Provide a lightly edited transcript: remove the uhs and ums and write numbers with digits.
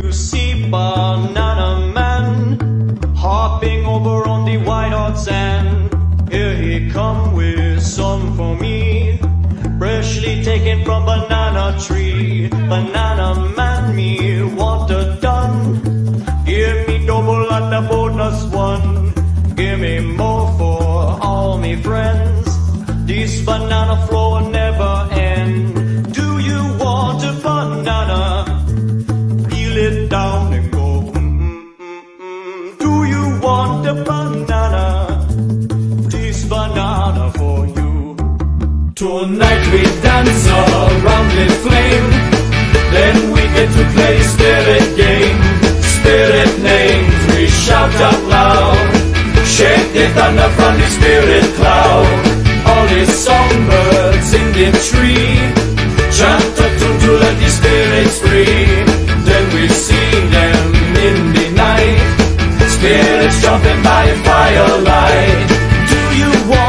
you see Banana Man hopping over on the white hot sand. Here he come with some for me, freshly taken from banana tree. Banana Man, me want a done. Give me double and the bonus one. Give me more for all me friends. This banana flow will never end. Do you want a banana? Peel it down and go. Do you want a banana? This banana for you. Tonight we dance around the flame, then we get to play spirit game. Spirit names we shout out loud, shake the thunder from the spirit cloud. All the songbirds in the tree chant a tune to let the spirits free. Then we see them in the night, spirits jumping by firelight. Do you want